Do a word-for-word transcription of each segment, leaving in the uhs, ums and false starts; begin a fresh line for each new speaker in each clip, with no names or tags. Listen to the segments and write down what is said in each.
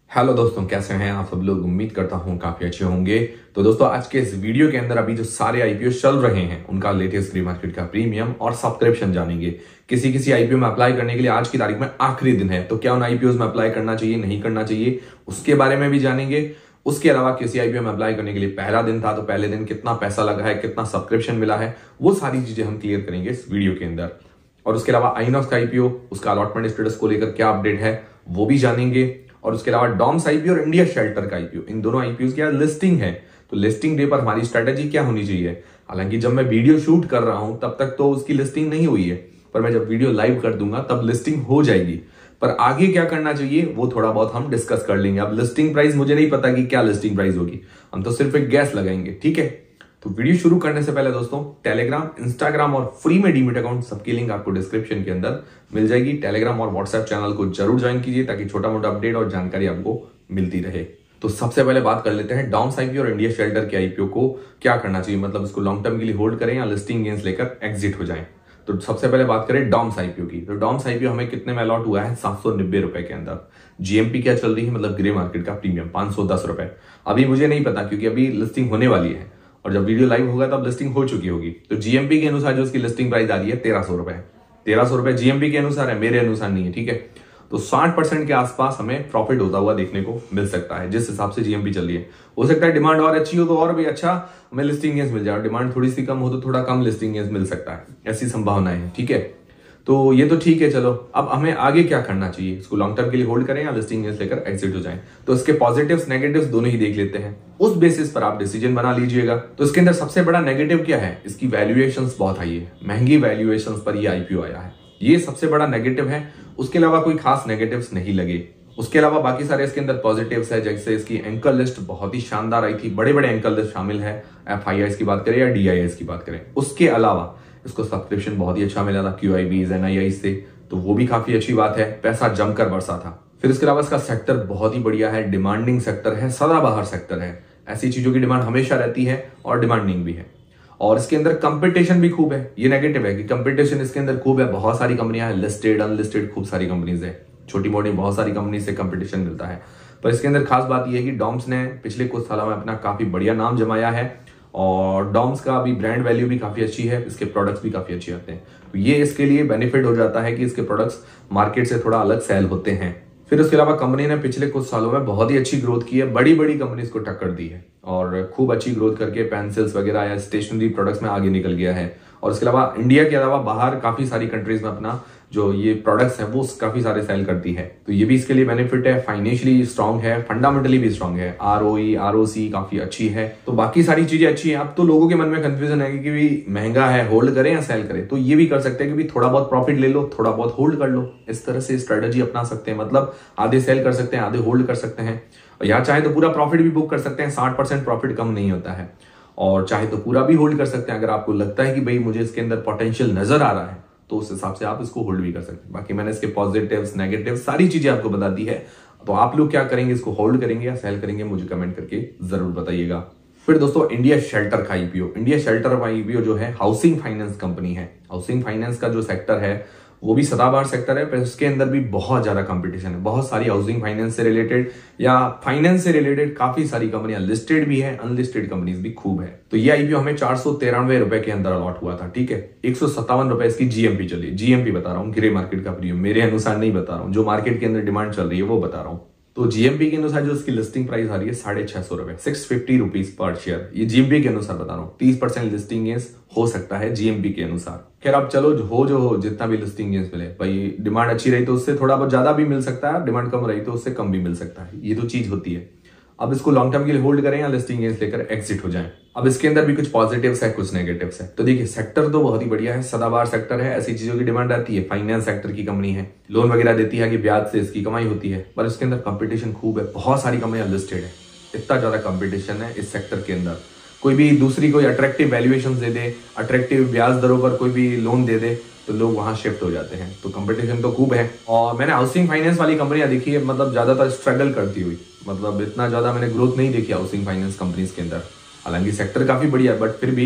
Hello दोस्तों, कैसे हैं आप सब लोग। उम्मीद करता हूं काफी अच्छे होंगे। तो दोस्तों, आज के इस वीडियो के अंदर अभी जो सारे आईपीओ चल रहे हैं उनका लेटेस्ट प्री मार्केट का प्रीमियम और सब्सक्रिप्शन जानेंगे। किसी किसी आईपीओ में अप्लाई करने के लिए आज की तारीख में आखिरी दिन है, तो क्या उन आईपीओ में अप्लाई करना चाहिए नहीं करना चाहिए उसके बारे में भी जानेंगे। उसके अलावा किसी आईपीओ में अप्लाई करने के लिए पहला दिन था, तो पहले दिन कितना पैसा लगा है, कितना सब्सक्रिप्शन मिला है, वो सारी चीजें हम क्लियर करेंगे इस वीडियो के अंदर। और उसके अलावा आइनॉक्स का आईपीओ, उसका अलॉटमेंट स्टेटस को लेकर क्या अपडेट है वो भी जानेंगे। और उसके अलावा डॉम्स आईपीओ और इंडिया शेल्टर का आईपीओ, इन दोनों आईपीओ की लिस्टिंग है, तो लिस्टिंग डे पर हमारी स्ट्रेटेजी क्या होनी चाहिए। हालांकि जब मैं वीडियो शूट कर रहा हूं तब तक तो उसकी लिस्टिंग नहीं हुई है, पर मैं जब वीडियो लाइव कर दूंगा तब लिस्टिंग हो जाएगी। पर आगे क्या करना चाहिए वो थोड़ा बहुत हम डिस्कस कर लेंगे। अब लिस्टिंग प्राइस मुझे नहीं पता कि क्या लिस्टिंग प्राइस होगी, हम तो सिर्फ एक गैस लगाएंगे, ठीक है। तो वीडियो शुरू करने से पहले दोस्तों, टेलीग्राम, इंस्टाग्राम और फ्री में डीमेट अकाउंट सबकी लिंक आपको डिस्क्रिप्शन के अंदर मिल जाएगी। टेलीग्राम और व्हाट्सएप चैनल को जरूर ज्वाइन कीजिए ताकि छोटा मोटा अपडेट और जानकारी आपको मिलती रहे। तो सबसे पहले बात कर लेते हैं डॉम्स आईपीओ और इंडिया शेल्टर के आईपीओ को क्या करना चाहिए, मतलब इसको लॉन्ग टर्म के लिए होल्ड करें या लिस्टिंग गेन्स लेकर एग्जिट हो जाएं। तो सबसे पहले बात करें डॉम्स आईपीओ की। तो डॉम्स आईपीओ हमें कितने में अलॉट हुआ है, सात सौ नब्बे रुपए के अंदर। जीएमपी क्या चल रही है, मतलब ग्रे मार्केट का प्रीमियम पांच सौ दस रुपए। अभी मुझे नहीं पता क्योंकि अभी लिस्टिंग होने वाली है और जब वीडियो लाइव होगा तब लिस्टिंग हो चुकी होगी। तो जीएमपी के अनुसार जो उसकी लिस्टिंग प्राइस आ रही है तेरह सौ रुपए तेरह सौ रुपए जीएमपी के अनुसार है, मेरे अनुसार नहीं है, ठीक है। तो साठ परसेंट के आसपास हमें प्रॉफिट होता हुआ देखने को मिल सकता है जिस हिसाब से जीएमपी चल रही है। हो सकता है डिमांड और अच्छी हो तो और भी अच्छा हमें लिस्टिंग गेन्स मिल जाए, डिमांड थोड़ी सी कम हो तो थोड़ा कम लिस्टिंग गेन्स मिल सकता है, ऐसी संभावनाएं है, ठीक है। तो ये तो ठीक है, चलो अब हमें आगे क्या करना चाहिए, इसको लॉन्ग टर्म के लिए होल्ड करें या लिस्टिंग गेन्स लेकर एग्जिट हो जाएं। तो इसके पॉजिटिव्स नेगेटिव्स दोनों ही देख लेते हैं, उस बेसिस पर आप डिसीजन बना लीजिएगा। तो इसके अंदर सबसे बड़ा नेगेटिव क्या है, इसकी वैल्यूएशंस बहुत हाई है, महंगी वैल्यूएशंस पर ये आईपीओ आया है, ये सबसे बड़ा नेगेटिव है। उसके अलावा कोई खास नेगेटिव्स नहीं लगे। उसके अलावा बाकी सारे इसके अंदर पॉजिटिव्स है, जैसे इसकी एंकर लिस्ट बहुत ही शानदार आई थी, बड़े बड़े एंकर लिस्ट शामिल है, एफ आई आई की बात करें या डी आई आई की बात करें। उसके अलावा इसको सब्सक्रिप्शन बहुत ही अच्छा मिला था क्यू आई बीज एन आई आई से, तो वो भी काफी अच्छी बात है, पैसा जमकर बरसा था। फिर इसके अलावा इसका सेक्टर बहुत ही बढ़िया है, डिमांडिंग सेक्टर है, सदाबहार सेक्टर है, ऐसी चीजों की डिमांड हमेशा रहती है और डिमांडिंग भी है। और इसके अंदर कंपटीशन भी खूब है, ये नेगेटिव है कि कंपटीशन इसके अंदर खूब है, बहुत सारी कंपनियां हैं, लिस्टेड अनलिस्टेड खूब सारी कंपनीज है, छोटी मोटी बहुत सारी कंपनी से कंपटीशन मिलता है। पर इसके अंदर खास बात यह है कि डॉम्स ने पिछले कुछ सालों में अपना काफी बढ़िया नाम जमाया है और डॉम्स का भी ब्रांड वैल्यू भी काफी अच्छी है, इसके प्रोडक्ट्स भी काफी अच्छे आते हैं, तो ये इसके लिए बेनिफिट हो जाता है कि इसके प्रोडक्ट्स मार्केट से थोड़ा अलग सेल होते हैं। फिर उसके अलावा कंपनी ने पिछले कुछ सालों में बहुत ही अच्छी ग्रोथ की है, बड़ी बड़ी कंपनीज को टक्कर दी है और खूब अच्छी ग्रोथ करके पेंसिल्स वगैरह या स्टेशनरी प्रोडक्ट्स में आगे निकल गया है। और इसके अलावा इंडिया के अलावा बाहर काफी सारी कंट्रीज में अपना जो ये प्रोडक्ट्स हैं वो काफी सारे सेल करती है, तो ये भी इसके लिए बेनिफिट है। फाइनेंशियली स्ट्रांग है, फंडामेंटली भी स्ट्रांग है, आरओई आरओसी काफी अच्छी है, तो बाकी सारी चीजें अच्छी है। अब तो लोगों के मन में कंफ्यूजन है कि भी महंगा है, होल्ड करें या सेल करें, तो ये भी कर सकते हैं कि भी थोड़ा बहुत प्रॉफिट ले लो, थोड़ा बहुत होल्ड कर लो, इस तरह से स्ट्रेटेजी अपना सकते हैं। मतलब आधे सेल कर सकते हैं, आधे होल्ड कर सकते हैं, और यहाँ चाहे तो पूरा प्रॉफिट भी बुक कर सकते हैं, साठ परसेंट प्रॉफिट कम नहीं होता है, और चाहे तो पूरा भी होल्ड कर सकते हैं। अगर आपको लगता है कि भाई मुझे इसके अंदर पोटेंशियल नजर आ रहा है तो उस हिसाब से आप इसको होल्ड भी कर सकते हैं। बाकी मैंने इसके पॉजिटिव्स नेगेटिव्स सारी चीजें आपको बता दी है, तो आप लोग क्या करेंगे, इसको होल्ड करेंगे या सेल करेंगे, मुझे कमेंट करके जरूर बताइएगा। फिर दोस्तों, इंडिया शेल्टर का आईपीओ, इंडिया शेल्टर का आईपीओ जो है हाउसिंग फाइनेंस कंपनी है। हाउसिंग फाइनेंस का जो सेक्टर है वो भी सदाबहार सेक्टर है, पर इसके अंदर भी बहुत ज्यादा कंपटीशन है। बहुत सारी हाउसिंग फाइनेंस से रिलेटेड या फाइनेंस से रिलेटेड काफी सारी कंपनियां लिस्टेड भी है, अनलिस्टेड कंपनीज भी खूब है। तो ये आईपीओ हमें चार सौ तिरानवे रुपए के अंदर अलॉट हुआ था, ठीक है। एक सौ सत्तावन रुपए इसकी जीएमपी चली, जीएमपी बता रहा हूँ, ग्रे मार्केट का प्रीमियम, मेरे अनुसार नहीं बता रहा हूँ, जो मार्केट के अंदर डिमांड चल रही है वो बता रहा हूँ। तो जीएमपी के अनुसार जो इसकी लिस्टिंग प्राइस आ रही है साढ़े छह सौ रुपए सिक्स फिफ्टी रुपीज पर शेयर, ये जीएमपी के अनुसार बता रहा हूँ। तीस परसेंट लिस्टिंग गेन्स हो सकता है जीएमपी के अनुसार। खैर अब चलो हो जो हो, जितना भी लिस्टिंग गेन्स मिले, भाई डिमांड अच्छी रही तो उससे थोड़ा बहुत ज्यादा भी मिल सकता है, डिमांड कम रही तो उससे कम भी मिल सकता है, ये तो चीज होती है। अब इसको लॉन्ग टर्म के लिए होल्ड करें या लिस्टिंग गेन्स लेकर एग्जिट हो जाएं। अब इसके अंदर भी कुछ पॉजिटिव्स है, कुछ नेगेटिव्स है। तो देखिए, सेक्टर तो बहुत ही बढ़िया है, सदाबहार सेक्टर है, ऐसी चीजों की डिमांड रहती है, फाइनेंस सेक्टर की कंपनी है, लोन वगैरह देती है कि ब्याज से इसकी कमाई होती है। पर इसके अंदर कंपटीशन खूब है, बहुत सारी कंपनियां लिस्टेड है, इतना ज्यादा कंपटीशन है इस सेक्टर के अंदर। कोई भी दूसरी कोई अट्रैक्टिव वैल्यूएशन दे दे, अट्रैक्टिव ब्याज दरों पर कोई भी लोन दे दे, तो लोग वहां शिफ्ट हो जाते हैं। तो कंपटीशन तो खूब है। और मैंने हाउसिंग फाइनेंस वाली कंपनियां देखी है, मतलब ज्यादातर स्ट्रगल करती हुई, मतलब इतना ज्यादा मैंने ग्रोथ नहीं देखी हाउसिंग फाइनेंस कंपनीज के अंदर। हालांकि सेक्टर काफी बढ़िया है, बट फिर भी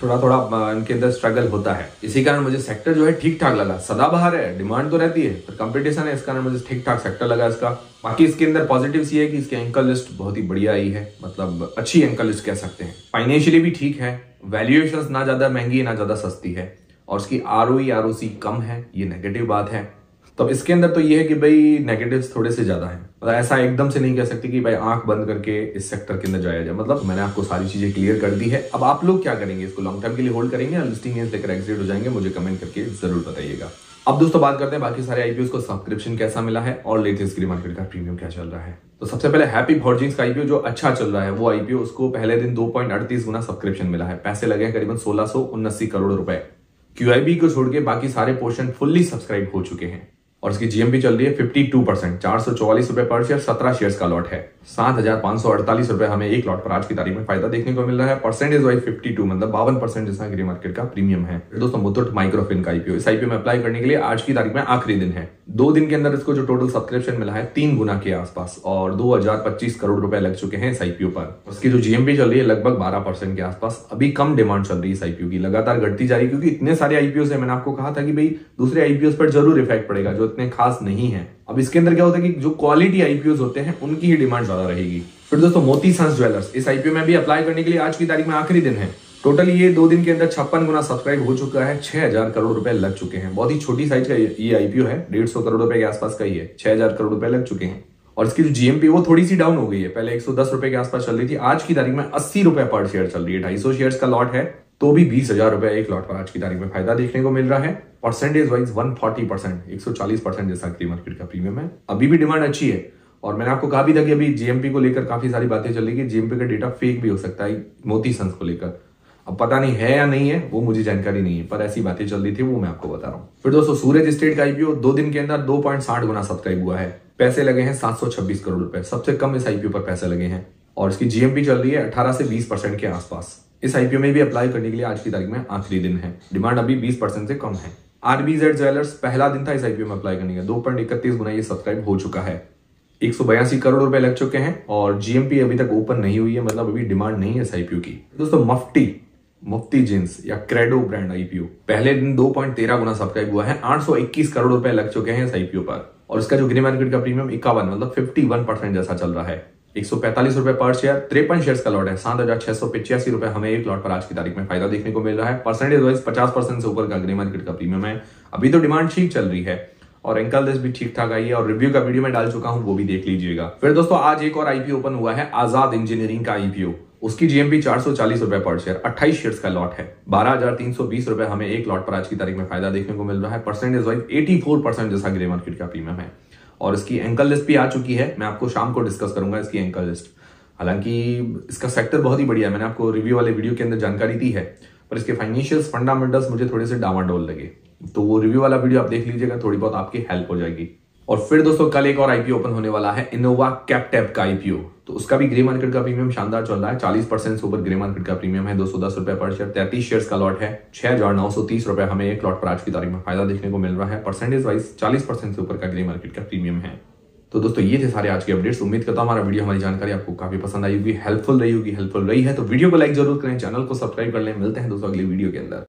थोड़ा थोड़ा इनके अंदर स्ट्रगल होता है। इसी कारण मुझे सेक्टर जो है ठीक ठाक लगा। सदाबहार है, डिमांड तो रहती है पर कंपटीशन है, इस कारण मुझे ठीक ठाक सेक्टर लगा इसका। बाकी इसके अंदर पॉजिटिव्स ये है कि इसकी एंकर लिस्ट बहुत ही बढ़िया आई है, मतलब अच्छी एंकर लिस्ट कह सकते हैं। फाइनेंशियली भी ठीक है, वैल्यूएशन ना ज्यादा महंगी है ना ज्यादा सस्ती है, और उसकी आरओई आरओसी कम है, ये नेगेटिव बात है। तो इसके अंदर तो ये है कि भाई नेगेटिव्स थोड़े से ज्यादा हैं, मतलब ऐसा एकदम से नहीं कह सकते कि भाई आंख बंद करके इस सेक्टर के अंदर जाया जाए। मतलब मैंने आपको सारी चीजें क्लियर कर दी है। अब आप लोग क्या करेंगे, इसको लॉन्ग टर्म के लिए होल्ड करेंगे या लिस्टिंग गेन्स लेकर एग्जिट हो जाएंगे, मुझे कमेंट करके जरूर बताइएगा। अब दोस्तों बात करते हैं बाकी सारे आईपीओ को सब्सक्रिप्शन कैसा मिला है और लेटेस्ट ग्रे मार्केट का प्रीमियम क्या चल रहा है। तो सबसे पहले हैप्पी फॉर्जिंग्स का आईपीओ जो अच्छा चल रहा है, वो आईपीओ उसको पहले दिन दो पॉइंट अड़तीस गुना सब्सक्रिप्शन मिला है। पैसे लगे हैं करीबन सोलह सौ उन्नासी करोड़ रुपए। क्यूआईबी को छोड़ के बाकी सारे पोर्शन फुल्ली सब्सक्राइब हो चुके हैं, और इसकी जीएमपी चल रही है बावन परसेंट, चार सौ चौवालीस रुपए पर शेयर, सत्रह शेयर्स का लॉट है। सात हजार पांच सौ अड़तालीस रुपए हमें एक लॉट पर आज की तारीख में फायदा देखने को मिल रहा है। परसेंटेज वाइज बावन मतलब बावन परसेंट जैसा ग्रे मार्केट का प्रीमियम है। दोस्तों मुथूट माइक्रोफिन का आईपीओ, इस आईपीओ में अप्लाई करने के लिए आज की तारीख में आखिरी दिन है। दो दिन के अंदर इसको जो टोटल सब्सक्रिप्शन मिला है तीन गुना के आसपास, और दो हजार पच्चीस करोड़ रुपए लग चुके हैं इस आईपीओ पर। उसकी जो जीएमपी चल रही है लगभग बारह परसेंट के आसपास। अभी कम डिमांड चल रही है इस आईपीओ की, लगातार घटती जा रही है, क्योंकि इतने सारे आईपीओ है। मैंने आपको कहा था कि भाई दूसरे आईपीओ पर जरूर इफेक्ट पड़ेगा जो इतने खास नहीं है। अब इसके अंदर क्या होता है कि जो क्वालिटी आईपीओ होते हैं उनकी ही डिमांड ज्यादा रहेगी। फिर दोस्तों मोती सन्स ज्वेलर्स, इस आईपीओ में भी अप्लाई करने के लिए आज की तारीख में आखिरी दिन है। टोटल ये दो दिन के अंदर छप्पन गुना सब्सक्राइब हो चुका है, छह हजार करोड़ रुपए लग चुके हैं। बहुत ही छोटी साइज का ये आईपीओ है, डेढ़ सौ करोड़ रुपए के आसपास का ही है, छह हजार करोड़ रुपए लग चुके हैं। और इसकी जो जीएमपी वो थोड़ी सी डाउन हो गई है, पहले एक सौ दस रुपए के आसपास चल रही थी, आज की तारीख में अस्सी रुपए पर शेयर चल रही है। ढाई सौ शेयर का लॉट है, तो भी बीस हजार रुपए एक लॉट पर आज की तारीख में फायदा देखने को मिल रहा है। परसेंटेज वाइज एक सौ चालीस परसेंट, एक सौ चालीस परसेंट जैसा ग्रे मार्केट का प्रीमियम है। अभी भी डिमांड अच्छी है, और मैंने आपको कहा भी था कि अभी जीएमपी को लेकर काफी सारी बातें चल रही है, जीएमपी का डेटा फेक भी हो सकता है मोती सन्स को लेकर। अब पता नहीं है या नहीं है, वो मुझे जानकारी नहीं है, पर ऐसी बातें चल रही थी, वो मैं आपको बता रहा हूँ। फिर दोस्तों सूरज स्टेट का आईपीओ दो दिन के अंदर दो पॉइंट साठ गुना सब्सक्राइब हुआ है। पैसे लगे हैं सात सौ छब्बीस करोड़ रुपए, सबसे कम इस आईपीओ पर पैसे लगे हैं, और इसकी जीएमपी चल रही है अठारह से बीस परसेंट के आसपास। इस आईपीओ में भी अप्लाई करने के लिए आज की तारीख में आखिरी दिन है, डिमांड अभी बीस परसेंट से कम है। आरबीजेड ज्वेलर्स पहला दिन था इस आईपीओ में अप्लाई करने का, दो पॉइंट इकतीस गुना ये सब्सक्राइब हो चुका है, एक सौ बयासी करोड़ रुपए लग चुके हैं, और जीएमपी अभी तक ओपन नहीं हुई है, मतलब अभी डिमांड नहीं है इस आईपीओ की। दोस्तों मफ्टी मुफ्ती जींस या क्रेडो ब्रांड आईपीओ पहले दिन दो पॉइंट तेरह गुना सब्सक्राइब हुआ है, आठ सौ इक्कीस करोड़ रुपए लग चुके हैं इस आईपीओ पर, और इसका जो ग्रे मार्केट का प्रीमियम इक्यावन मतलब इक्यावन परसेंट जैसा चल रहा है। एक सौ पैंतालीस रुपए पर शेयर, तिरपन शेयर्स का लॉट है, सात हजार छह सौ पिचासी रुपए हमें एक लॉट पर आज की तारीख में फायदा देखने को मिल रहा है। परसेंटेज वाइज पचास परसेंट से ऊपर का ग्रे मार्केट का प्रीमियम है। अभी तो डिमांड ठीक चल रही है, और एंकल लिस्ट भी ठीक ठाक आई है, और रिव्यू का वीडियो में डाल चुका हूं, वो भी देख लीजिएगा। फिर दोस्तों आज एक और आईपीओ ओपन हुआ है, आजाद इंजीनियरिंग का आईपीओ। उसकी जीएमपी चार सौ चालीस रुपए पर शेयर, अट्ठाईस शेयर्स का लॉट है, बारह हजार तीन सौ बीस रुपए हमें एक लॉट पर आज की तारीख में फायदा देखने को मिल रहा है। परसेंटेज वाइज चौरासी परसेंट जैसा ग्रे मार्केट का प्रीमियम है, और इसकी एंकल लिस्ट भी आ चुकी है। मैं आपको शाम को डिस्कस करूंगा इसकी एंकल लिस्ट। हालांकि इसका सेक्टर बहुत ही बढ़िया है, मैंने आपको रिव्यू वाले वीडियो के अंदर जानकारी दी है, पर इसके फाइनेंशियल्स फंडामेंटल्स मुझे थोड़े से डामाडोल लगे, तो वो रिव्यू वाला वीडियो आप देख लीजिएगा, थोड़ी बहुत आपकी हेल्प हो जाएगी। और फिर दोस्तों कल एक और आईपीओ ओपन होने वाला है, इनोवा कैपटेप का आईपीओ। तो उसका भी ग्रे मार्केट का प्रीमियम शानदार चल रहा है, चालीस परसेंट से ऊपर ग्रे मार्केट का प्रीमियम है, दो सौ दस रुपए पर शेयर, तैंतीस शेयर्स का लॉट है, छह हजार नौ सौ तीस रुपए हमें एक लॉट पर आज की तारीख में फायदा देखने को मिल रहा है। परसेंटेज वाइज चालीस परसेंट से ऊपर का ग्रे मार्केट का प्रीमियम है। तो दोस्तों ये थे सारे आज के अपडेट्स। उम्मीद करता हूं हमारा वीडियो, हमारी जानकारी आपको काफी पसंद आई होगी, हेल्पफुल रही होगी। हेल्पफुल रही है तो वीडियो को लाइक जरूर करें, चैनल को सब्सक्राइब कर लें। मिलते हैं दोस्तों अगली वीडियो के अंदर।